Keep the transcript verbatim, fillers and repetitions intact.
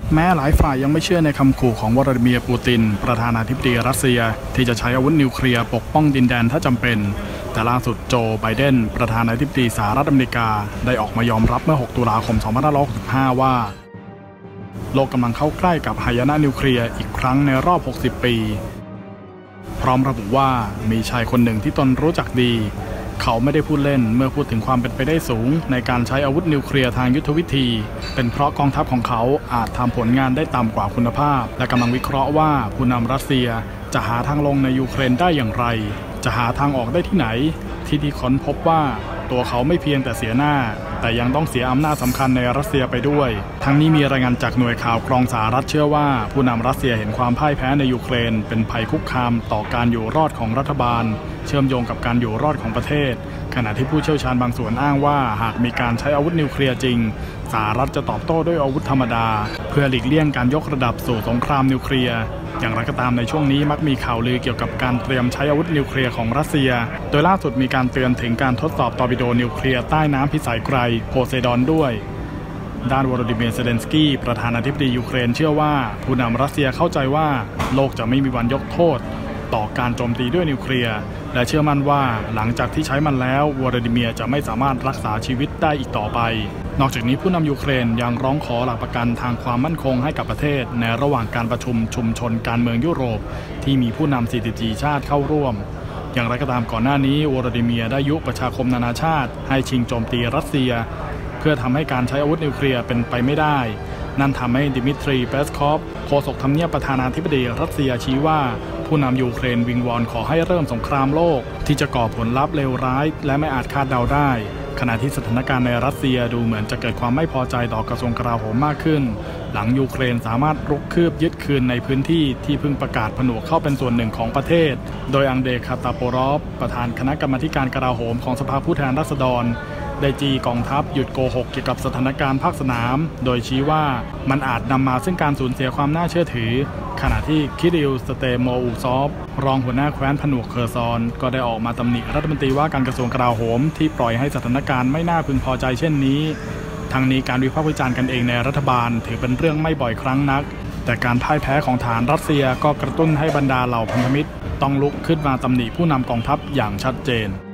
แม้หลายฝ่ายยังไม่เชื่อในคำขู่ของวลาดิเมียร์ปูตินประธานาธิบดีรัสเซียที่จะใช้อาวุธนิวเคลียร์ปกป้องดินแดนถ้าจำเป็นแต่ล่าสุดโจไบเดนประธานาธิบดีสหรัฐอเมริกาได้ออกมายอมรับเมื่อหกตุลาคมสองพันห้าร้อยหกสิบห้าว่าโลกกำลังเข้าใกล้กับหายนะนิวเคลียร์อีกครั้งในรอบหกสิบปีพร้อมระบุว่ามีชายคนหนึ่งที่ตนรู้จักดีเขาไม่ได้พูดเล่นเมื่อพูดถึงความเป็นไปได้สูงในการใช้อาวุธนิวเคลียร์ทางยุทธวิธีเป็นเพราะกองทัพของเขาอาจทำผลงานได้ต่ำกว่าคุณภาพและกำลังวิเคราะห์ว่าผู้นำรัสเซียจะหาทางลงในยูเครนได้อย่างไรจะหาทางออกได้ที่ไหนที่ที่ค้นพบว่าตัวเขาไม่เพียงแต่เสียหน้าแต่ยังต้องเสียอำนาจสำคัญในรัสเซียไปด้วยทั้งนี้มีรายงานจากหน่วยข่าวกรองสหรัฐเชื่อว่าผู้นำรัสเซียเห็นความพ่ายแพ้ในยูเครนเป็นภัยคุกคามต่อการอยู่รอดของรัฐบาลเชื่อมโยงกับการอยู่รอดของประเทศขณะที่ผู้เชี่ยวชาญบางส่วนอ้างว่าหากมีการใช้อาวุธนิวเคลียร์จริงสหรัฐจะตอบโต้ด้วยอาวุธธรรมดาเพื่อหลีกเลี่ยงการยกระดับสู่สงครามนิวเคลียร์อย่างไรก็ตามในช่วงนี้มักมีข่าวลือเกี่ยวกับการเตรียมใช้อาวุธนิวเคลียร์ของรัสเซียโดยล่าสุดมีการเตือนถึงการทดสอบตอร์ปิโดนิวเคลียร์ใต้น้ำพิสัยไกลโพไซดอนด้วยด้านวลาดิเมียร์ เซเลนสกี้ประธานาธิบดียูเครนเชื่อว่าผู้นำรัสเซียเข้าใจว่าโลกจะไม่มีวันยกโทษต่อการโจมตีด้วยนิวเคลียร์และเชื่อมั่นว่าหลังจากที่ใช้มันแล้ววลาดิเมียร์จะไม่สามารถรักษาชีวิตได้อีกต่อไปนอกจากนี้ผู้นำยูเครนยังร้องขอหลักประกันทางความมั่นคงให้กับประเทศในระหว่างการประชุมชุมชนการเมืองยุโรปที่มีผู้นำสี่สิบสี่ชาติเข้าร่วมอย่างไรก็ตามก่อนหน้านี้วลาดิเมียร์ได้ยุประชาคมนานาชาติให้ชิงโจมตีรัสเซียเพื่อทำให้การใช้อาวุธนิวเคลียร์เป็นไปไม่ได้นั่นทำให้ดิมิทรีเปสคอฟโฆษกทำเนียบประธานาธิบดีรัสเซียชี้ว่าผู้นำยูเครนวิงวอนขอให้เริ่มสงครามโลกที่จะก่อผลลัพธ์เลวร้ายและไม่อาจคาดเดาได้ขณะที่สถานการณ์ในรัสเซียดูเหมือนจะเกิดความไม่พอใจต่อกระทรวงกลาโหมมากขึ้นหลังยูเครนสามารถรุกคืบยึดคืนในพื้นที่ที่เพิ่งประกาศผนวกเข้าเป็นส่วนหนึ่งของประเทศโดยอังเดคาตาโปรอฟประธานคณะกรรมาการกลาโหมของสภาผู้แทนราษฎรได้จี้กองทัพหยุดโกหกเกี่ยวกับสถานการณ์ภาคสนามโดยชี้ว่ามันอาจนำมาซึ่งการสูญเสียความน่าเชื่อถือขณะที่คิริล สเตโมอูซอฟรองหัวหน้าแคว้นผนวกเคอร์ซอนก็ได้ออกมาตำหนิรัฐมนตรีว่าการกระทรวงกลาโหมที่ปล่อยให้สถานการณ์ไม่น่าพึงพอใจเช่นนี้ทั้งนี้การวิพากษ์วิจารณ์กันเองในรัฐบาลถือเป็นเรื่องไม่บ่อยครั้งนักแต่การพ่ายแพ้ของฐานรัสเซียก็กระตุ้นให้บรรดาเหล่าพันธมิตรต้องลุกขึ้นมาตำหนิผู้นำกองทัพอย่างชัดเจน